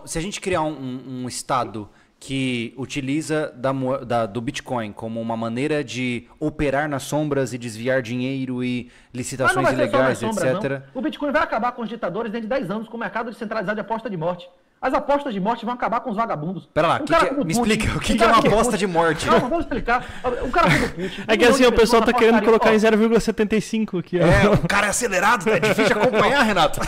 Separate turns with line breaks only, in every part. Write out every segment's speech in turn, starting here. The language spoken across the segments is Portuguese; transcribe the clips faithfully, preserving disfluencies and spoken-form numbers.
se a gente criar um, um, um estado que utiliza da, da, do Bitcoin como uma maneira de operar nas sombras e desviar dinheiro e licitações ilegais, sombras, etcétera.
Não. O Bitcoin vai acabar com os ditadores dentro de dez anos com o mercado descentralizado de aposta de morte. As apostas de morte vão acabar com os vagabundos.
Pera lá, um que que é, me Putin, explica, o que, um que é uma aposta Putin, de morte?
Não, vamos explicar. Um cara como Putin...
É que assim, o pessoal tá querendo colocar ó, em zero vírgula setenta e cinco aqui. Ó.
É, o cara é acelerado, é difícil de acompanhar, Renato.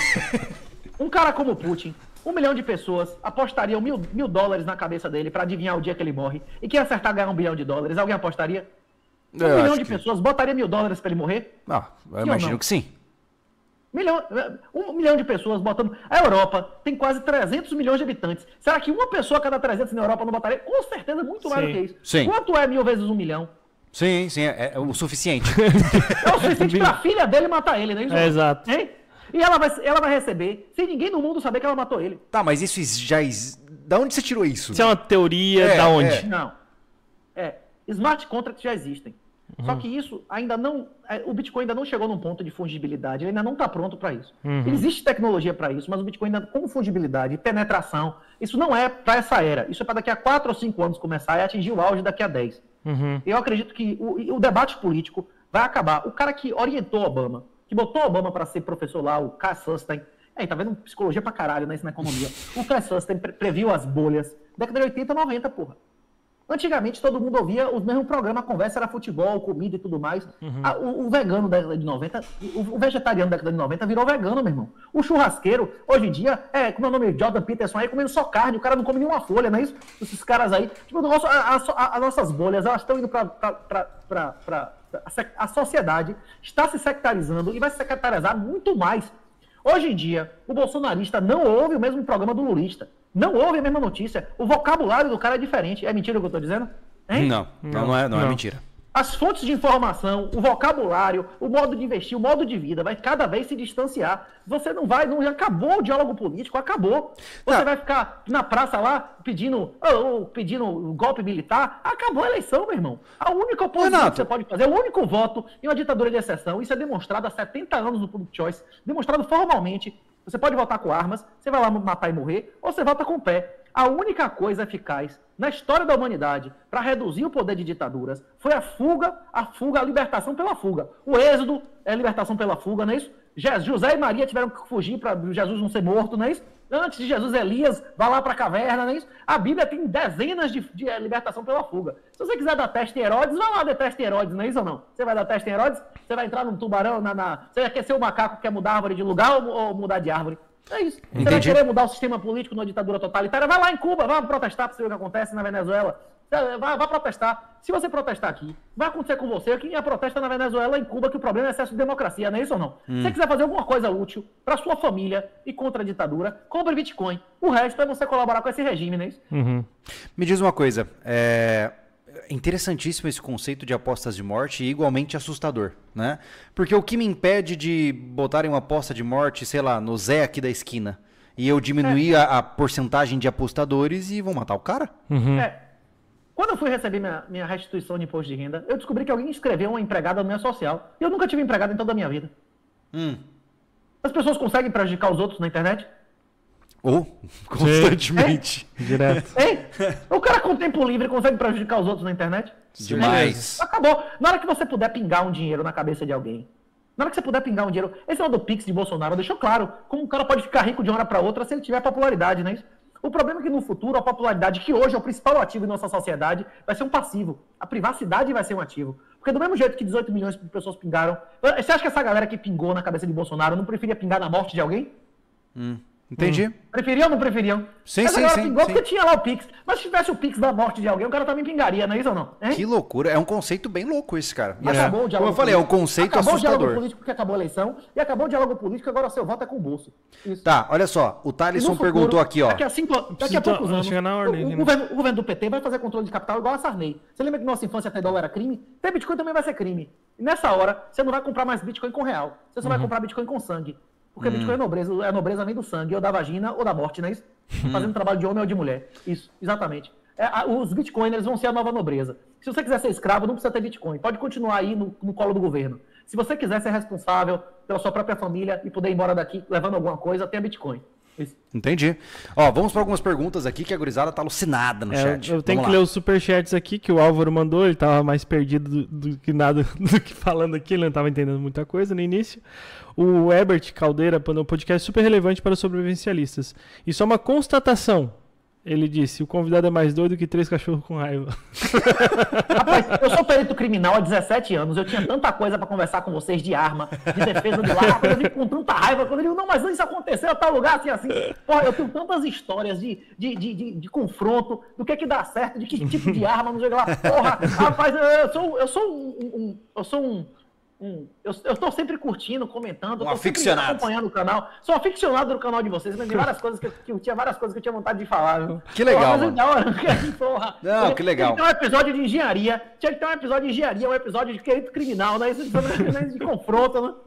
Um cara como Putin, um milhão de pessoas apostariam mil, mil dólares na cabeça dele pra adivinhar o dia que ele morre. E quem acertar ganhar um bilhão de dólares, alguém apostaria? Um eu milhão de que... pessoas botaria mil dólares pra ele morrer?
Ah, eu imagino que sim.
Milhão, um milhão de pessoas botando... A Europa tem quase trezentos milhões de habitantes. Será que uma pessoa a cada trezentos na Europa não botaria? Com certeza, muito mais
sim.
do que isso.
Sim.
Quanto é mil vezes um milhão?
Sim, sim, é, é o suficiente.
É o suficiente pra filha dele matar ele, né?
É, exato.
Hein? E ela vai, ela vai receber, sem ninguém no mundo saber que ela matou ele.
Tá, mas isso já... Da onde você tirou isso?
Isso é uma teoria, é, da onde?
É. Não. É, smart contracts já existem. Uhum. Só que isso ainda não... O Bitcoin ainda não chegou num ponto de fungibilidade, ele ainda não está pronto para isso. Uhum. Existe tecnologia para isso, mas o Bitcoin ainda com fungibilidade, penetração, isso não é para essa era. Isso é para daqui a quatro ou cinco anos começar e atingir o auge daqui a dez. Uhum. Eu acredito que o, o debate político vai acabar. O cara que orientou Obama, que botou Obama para ser professor lá, o Cass Sunstein, aí, tá vendo psicologia pra caralho, né, isso na economia. O Cass Sunstein pre previu as bolhas, década de oitenta, noventa, porra. Antigamente todo mundo ouvia o mesmo programa, a conversa era futebol, comida e tudo mais. Uhum. A, o, o vegano da década de noventa, o, o vegetariano da década de noventa virou vegano, meu irmão. O churrasqueiro, hoje em dia, é, como é o nome, Jordan Peterson aí, comendo só carne, o cara não come nenhuma folha, não é isso? Esses caras aí, tipo, nosso, a, a, as nossas bolhas, elas estão indo pra, pra, pra, pra, pra a, a sociedade, está se sectarizando e vai se sectarizar muito mais. Hoje em dia, o bolsonarista não ouve o mesmo programa do lulista. Não ouve a mesma notícia. O vocabulário do cara é diferente. É mentira o que eu estou dizendo?
Hein? Não, não, não, é, não, não é mentira.
As fontes de informação, o vocabulário, o modo de investir, o modo de vida vai cada vez se distanciar. Você não vai, não acabou o diálogo político, acabou. Você tá. vai ficar na praça lá pedindo, oh, pedindo golpe militar, acabou a eleição, meu irmão. A única oposição Renato. que você pode fazer, o único voto em uma ditadura de exceção, isso é demonstrado há setenta anos no Public Choice, demonstrado formalmente. Você pode votar com armas, você vai lá matar e morrer, ou você vota com o pé. A única coisa eficaz na história da humanidade para reduzir o poder de ditaduras foi a fuga, a fuga, a libertação pela fuga. O êxodo é a libertação pela fuga, não é isso? José e Maria tiveram que fugir para Jesus não ser morto, não é isso? Antes de Jesus, Elias vai lá para a caverna, não é isso? A Bíblia tem dezenas de, de libertação pela fuga. Se você quiser dar teste em Herodes, vai lá dar teste em Herodes, não é isso ou não? Você vai dar teste em Herodes? Você vai entrar num tubarão, na, na... você quer ser o macaco que quer mudar a árvore de lugar ou, ou mudar de árvore? É isso. Você Entendi. vai querer mudar o sistema político numa ditadura totalitária? Vai lá em Cuba, vai protestar para você ver o que acontece na Venezuela. Vai, vai protestar. Se você protestar aqui, vai acontecer com você que a protesta na Venezuela, em Cuba, que o problema é excesso de democracia, não é isso ou não? Hum. Se você quiser fazer alguma coisa útil para sua família e contra a ditadura, compre Bitcoin. O resto é você colaborar com esse regime, não é isso?
Uhum. Me diz uma coisa, é... interessantíssimo esse conceito de apostas de morte e igualmente assustador, né? Porque o que me impede de botarem uma aposta de morte, sei lá, no Zé aqui da esquina, e eu diminuir é. a, a porcentagem de apostadores e vão matar o cara?
Uhum. É. Quando eu fui receber minha, minha restituição de imposto de renda, eu descobri que alguém inscreveu uma empregada no meu social. E eu nunca tive empregada em toda a minha vida.
Hum.
As pessoas conseguem prejudicar os outros na internet?
Ou, oh, constantemente.
É? Direto. Hein? O cara com tempo livre consegue prejudicar os outros na internet?
Demais.
É? Acabou. Na hora que você puder pingar um dinheiro na cabeça de alguém, na hora que você puder pingar um dinheiro... Esse é o do Pix de Bolsonaro, deixou claro como um cara pode ficar rico de uma hora para outra se ele tiver popularidade, não é isso? O problema é que no futuro a popularidade, que hoje é o principal ativo em nossa sociedade, vai ser um passivo. A privacidade vai ser um ativo. Porque do mesmo jeito que dezoito milhões de pessoas pingaram... Você acha que essa galera que pingou na cabeça de Bolsonaro não preferia pingar na morte de alguém?
Hum. Entendi.
Hum. Preferiam ou não preferiam?
Sim,
Essa
sim,
galera
sim.
pingou
sim.
porque tinha lá o Pix. Mas se tivesse o Pix da morte de alguém, o cara também pingaria, não é isso ou não? Hein?
Que loucura. É um conceito bem louco esse, cara.
E acabou é. o diálogo
Como eu falei,
político.
é um conceito
acabou
assustador.
Acabou o diálogo político porque acabou a eleição. E acabou o diálogo político, agora o seu voto é com o bolso. Isso.
Tá, olha só. O Thaleson perguntou aqui, ó.
Daqui a, cinco, daqui a poucos anos,
na ordem,
o, o, governo, o governo do P T vai fazer controle de capital igual a Sarney. Você lembra que nossa infância ter dólar era crime? Ter Bitcoin também vai ser crime. E nessa hora, você não vai comprar mais Bitcoin com real. Você só uhum. vai comprar Bitcoin com sangue. Porque hum. Bitcoin é nobreza, a nobreza vem do sangue, ou da vagina, ou da morte, não é isso? Hum. Fazendo trabalho de homem ou de mulher. Isso, exatamente. É, a, os bitcoiners vão ser a nova nobreza. Se você quiser ser escravo, não precisa ter Bitcoin. Pode continuar aí no, no colo do governo. Se você quiser ser responsável pela sua própria família e poder ir embora daqui levando alguma coisa, tenha Bitcoin. Isso.
Entendi. Ó, vamos para algumas perguntas aqui que a gurizada tá alucinada no
É,
chat.
eu tenho
Vamos
que
lá.
ler os superchats aqui que o Álvaro mandou, ele tava mais perdido do, do que nada do que falando aqui, ele não tava entendendo muita coisa no início. O Herbert Caldeira mandou um podcast super relevante para os sobrevivencialistas. Isso é uma constatação. Ele disse, o convidado é mais doido que três cachorros com raiva.
Rapaz, eu sou perito criminal há dezessete anos, eu tinha tanta coisa pra conversar com vocês de arma, de defesa do lar, quando eu fico com tanta raiva, quando eu digo, não, mas isso aconteceu em tal lugar, assim, assim. Porra, eu tenho tantas histórias de, de, de, de, de confronto, do que que dá certo, de que tipo de arma, não sei lá. Porra, rapaz, eu sou, eu sou um, um eu sou um... Hum, eu, eu tô sempre curtindo, comentando,
Um
eu tô sempre
aficionado.
acompanhando o canal. Sou aficionado do canal de vocês, mas tem várias coisas que eu, que eu tinha várias coisas que eu tinha vontade de falar. Viu?
Que legal,
Porra, mas
mano.
da hora, porra.
Não, que legal.
Tinha que ter um episódio de engenharia, tinha que ter um episódio de engenharia, um episódio de perito criminal, né? Isso de, de confronto, né?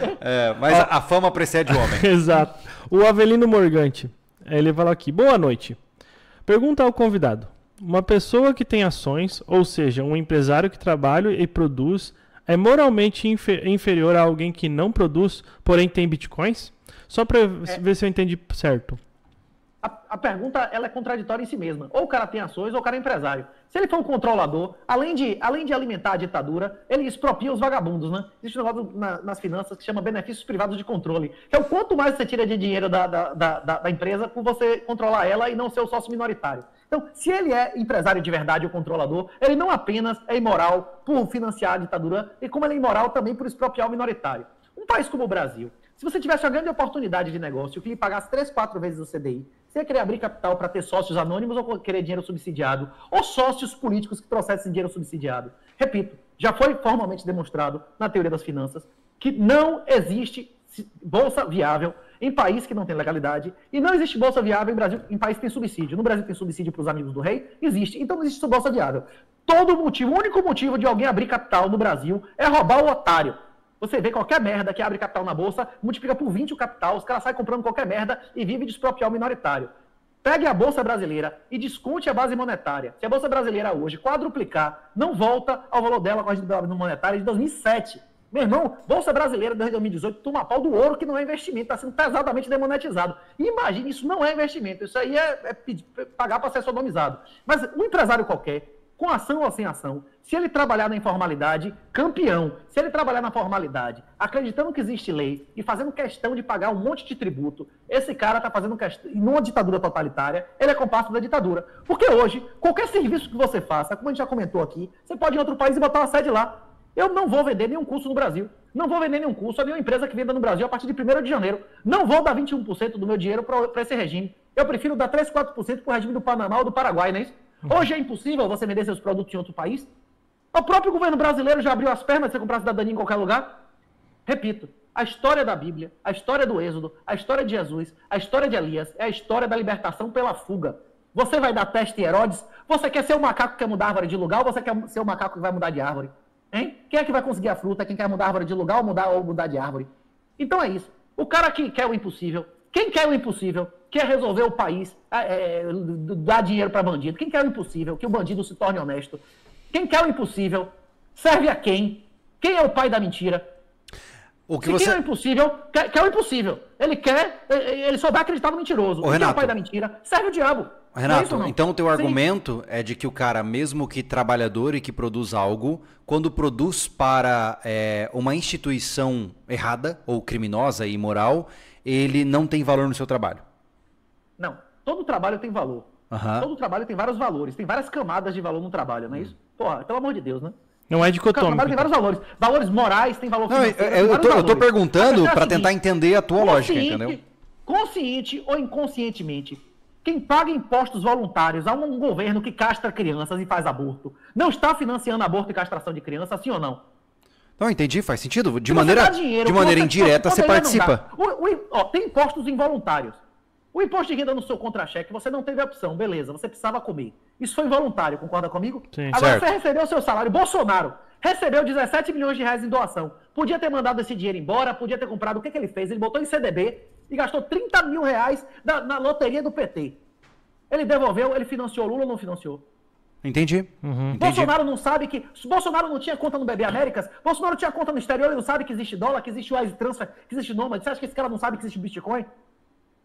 É, mas a, a fama precede o homem.
Exato. O Avelino Morgante, ele fala aqui, boa noite. Pergunta ao convidado. Uma pessoa que tem ações, ou seja, um empresário que trabalha e produz, é moralmente infer- inferior a alguém que não produz, porém tem bitcoins? Só para
É.
ver se eu entendi certo.
A, a pergunta ela é contraditória em si mesma. Ou o cara tem ações, ou o cara é empresário. Se ele for um controlador, além de, além de alimentar a ditadura, ele expropria os vagabundos, né? Existe um negócio na, nas finanças que chama benefícios privados de controle, que é o quanto mais você tira de dinheiro da, da, da, da, da empresa por você controlar ela e não ser o sócio minoritário. Então, se ele é empresário de verdade ou controlador, ele não apenas é imoral por financiar a ditadura, e como ele é imoral também por expropriar o minoritário. Um país como o Brasil, se você tivesse uma grande oportunidade de negócio que lhe pagasse três, quatro vezes o C D I, você ia querer abrir capital para ter sócios anônimos ou querer dinheiro subsidiado, ou sócios políticos que trouxessem dinheiro subsidiado. Repito, já foi formalmente demonstrado na teoria das finanças que não existe bolsa viável em país que não tem legalidade, e não existe bolsa viável em Brasil, em país que tem subsídio. No Brasil tem subsídio para os amigos do rei? Existe. Então não existe bolsa viável. Todo motivo, o único motivo de alguém abrir capital no Brasil é roubar o otário. Você vê qualquer merda que abre capital na bolsa, multiplica por vinte o capital, os caras saem comprando qualquer merda e vive de expropriar o minoritário. Pegue a Bolsa Brasileira e desconte a base monetária. Se a Bolsa Brasileira hoje quadruplicar, não volta ao valor dela com a base monetária de dois mil e sete. Meu irmão, Bolsa Brasileira desde dois mil e dezoito toma pau do ouro que não é investimento, está sendo pesadamente demonetizado. E imagine, isso não é investimento, isso aí é, é pedir, pagar para ser sodomizado. Mas um empresário qualquer, com ação ou sem ação, se ele trabalhar na informalidade, campeão. Se ele trabalhar na formalidade, acreditando que existe lei e fazendo questão de pagar um monte de tributo, esse cara está fazendo questão, numa ditadura totalitária, ele é comparsa da ditadura. Porque hoje, qualquer serviço que você faça, como a gente já comentou aqui, você pode ir em outro país e botar uma sede lá. Eu não vou vender nenhum curso no Brasil. Não vou vender nenhum curso a nenhuma empresa que venda no Brasil a partir de primeiro de janeiro. Não vou dar vinte e um por cento do meu dinheiro para esse regime. Eu prefiro dar três, quatro por cento para o regime do Panamá ou do Paraguai, não é isso? Hoje é impossível você vender seus produtos em outro país. O próprio governo brasileiro já abriu as pernas de você comprar cidadania em qualquer lugar. Repito, a história da Bíblia, a história do Êxodo, a história de Jesus, a história de Elias é a história da libertação pela fuga. Você vai dar teste em Herodes? Você quer ser o macaco que quer mudar a árvore de lugar ou você quer ser o macaco que vai mudar de árvore? Hein? Quem é que vai conseguir a fruta? Quem quer mudar a árvore de lugar ou mudar, ou mudar de árvore? Então é isso. O cara que quer o impossível, quem quer o impossível, quer resolver o país, é, é, dar dinheiro para bandido. Quem quer o impossível, que o bandido se torne honesto. Quem quer o impossível, serve a quem? Quem é o pai da mentira?
O que
Se
você...
quem é o impossível, quer, quer o impossível. Ele quer, ele só vai acreditar no mentiroso.
Ô,
quem é
Renato.
o pai da mentira, serve o diabo.
Renato,
É isso ou não?
então o teu
Sim.
argumento é de que o cara, mesmo que trabalhador e que produz algo, quando produz para é, uma instituição errada, ou criminosa e imoral, ele não tem valor no seu trabalho.
Não, todo trabalho tem valor.
Aham.
Todo trabalho tem vários valores, tem várias camadas de valor no trabalho, não é isso? Porra, pelo amor de Deus, né?
Não é
O
dicotômico.
trabalho tem vários valores. Valores morais, tem valor
Não, eu,
financeiro, tem
eu,
vários
tô, eu tô
valores.
perguntando
A questão é a
para tentar
seguinte,
entender a tua lógica,
consciente-
entendeu?
Consciente ou inconscientemente, quem paga impostos voluntários a um governo que castra crianças e faz aborto, não está financiando aborto e castração de crianças, sim ou não?
Não, entendi, faz sentido. De
Se
maneira,
você dá dinheiro,
de
que
maneira
você
indireta, você
poderia não
participa.
dar. O, o, ó, tem impostos involuntários. O imposto de renda no seu contra-cheque, você não teve opção, beleza, você precisava comer. Isso foi involuntário, concorda comigo?
Sim.
Agora
Certo.
você recebeu o seu salário, Bolsonaro recebeu dezessete milhões de reais em doação. Podia ter mandado esse dinheiro embora, podia ter comprado. O que, que ele fez? Ele botou em C D B e gastou trinta mil reais na, na loteria do P T. Ele devolveu, ele financiou Lula ou não financiou?
Entendi. Entendi.
Bolsonaro não sabe que... Bolsonaro não tinha conta no B B Américas? Bolsonaro tinha conta no exterior e não sabe que existe dólar, que existe wise transfer, que existe nômade. Você acha que esse cara não sabe que existe Bitcoin?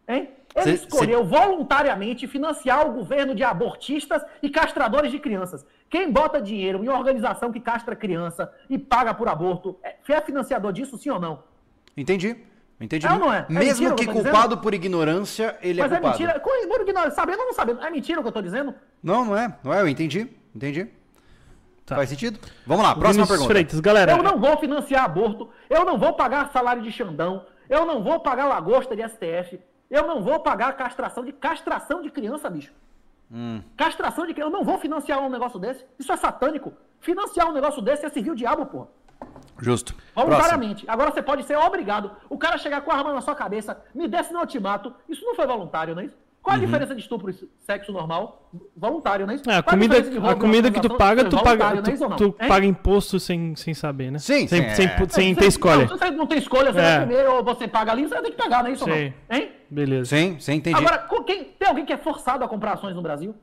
Hein? Ele
cê,
escolheu
cê...
voluntariamente financiar o governo de abortistas e castradores de crianças. Quem bota dinheiro em uma organização que castra criança e paga por aborto, é financiador disso, sim ou não?
Entendi. Entendi.
É ou não é? É
Mesmo que culpado dizendo? Por ignorância, ele
Mas
é culpado.
Mas é mentira. Por ignorância, sabendo ou não sabendo? É mentira o que eu tô dizendo?
Não, não é. Não é, eu entendi. Entendi. Tá. Faz sentido? Vamos lá, próxima
Vinícius
pergunta.
Freitas, galera.
Eu não vou financiar aborto, eu não vou pagar salário de Xandão, eu não vou pagar lagosta de S T F, eu não vou pagar castração de castração de criança, bicho. Hum. Castração de criança, eu não vou financiar um negócio desse. Isso é satânico. Financiar um negócio desse é servir o diabo, porra.
Justo.
Voluntariamente. Próximo. Agora você pode ser obrigado. O cara chegar com a arma na sua cabeça, me desse no ultimato. Isso não foi voluntário, não é isso? Qual a uhum. diferença de estupro e sexo normal? Voluntário, não é isso?
É, a comida, a, a comida que tu paga, tu paga, tu, tu, tu paga imposto sem, sem saber, né?
Sim,
sem,
sim,
sem,
é.
sem, sem ter escolha.
Não, você não tem escolha, você é. vai comer ou você paga ali, você vai ter que pagar, não é isso?
Sim.
Não? Hein?
Beleza.
Sim, sim, entendi.
Agora, quem, tem alguém que é forçado a comprar ações no Brasil?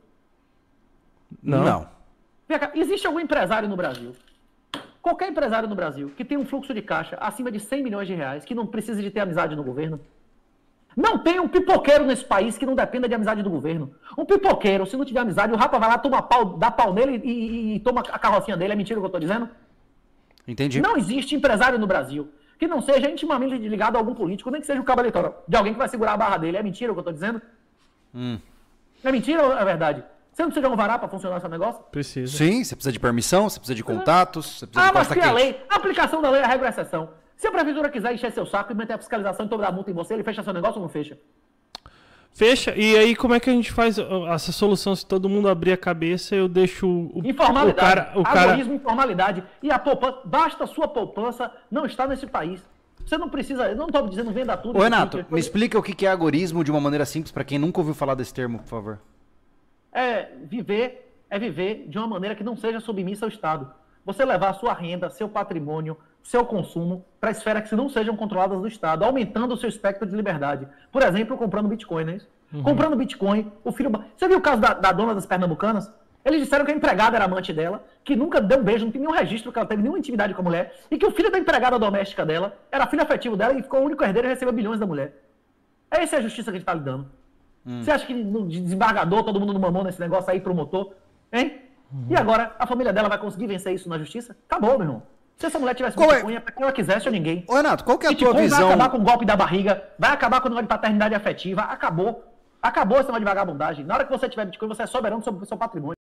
Não.
Não.
Existe algum empresário no Brasil? Qualquer empresário no Brasil que tem um fluxo de caixa acima de cem milhões de reais, que não precisa de ter amizade no governo? Não tem um pipoqueiro nesse país que não dependa de amizade do governo. Um pipoqueiro, se não tiver amizade, o rapa vai lá, toma pau, dá pau nele e, e, e toma a carrocinha dele. É mentira o que eu tô dizendo?
Entendi.
Não existe empresário no Brasil que não seja intimamente ligado a algum político, nem que seja o cabo eleitoral de alguém que vai segurar a barra dele. É mentira o que eu tô dizendo?
Hum.
É mentira ou é verdade? Você não precisa de um vará para funcionar esse negócio?
Precisa.
Sim, você precisa de permissão, você precisa de contatos, você precisa
ah,
de costa
mas que a
quente.
lei, a aplicação da lei é a regra e exceção. Se a prefeitura quiser encher seu saco e meter a fiscalização e toda a multa em você, ele fecha seu negócio ou não fecha?
Fecha. E aí, como é que a gente faz essa solução? Se todo mundo abrir a cabeça, eu deixo o,
informalidade.
o cara... O cara...
Agorismo, informalidade. E a poupança, basta a sua poupança não estar nesse país. Você não precisa, eu não estou dizendo venda tudo.
Ô, Renato, me foi... explica o que é agorismo de uma maneira simples para quem nunca ouviu falar desse termo, por favor.
É viver, é viver de uma maneira que não seja submissa ao Estado. Você levar a sua renda, seu patrimônio, seu consumo para esferas que não sejam controladas do Estado, aumentando o seu espectro de liberdade. Por exemplo, comprando Bitcoin, não é isso? Uhum. Comprando Bitcoin, o filho... Você viu o caso da, da dona das Pernambucanas? Eles disseram que a empregada era amante dela, que nunca deu um beijo, não tem nenhum registro que ela teve nenhuma intimidade com a mulher, e que o filho da empregada doméstica dela era filho afetivo dela e ficou o único herdeiro e recebeu bilhões da mulher. Essa é a justiça que a gente está lidando. Hum. Você acha que no desembargador, todo mundo não mamou nesse negócio aí, promotor? Hein? Uhum. E agora, a família dela vai conseguir vencer isso na justiça? Acabou, meu irmão. Se essa mulher tivesse Bitcoin, é, é pra quem ela quisesse ou ninguém.
Ô, Renato, qual que é a
Bitcoin
tua visão?
Vai acabar com o golpe da barriga, vai acabar com o negócio de paternidade afetiva, acabou. Acabou esse negócio de vagabundagem. Na hora que você tiver Bitcoin, você é soberano sobre o seu patrimônio.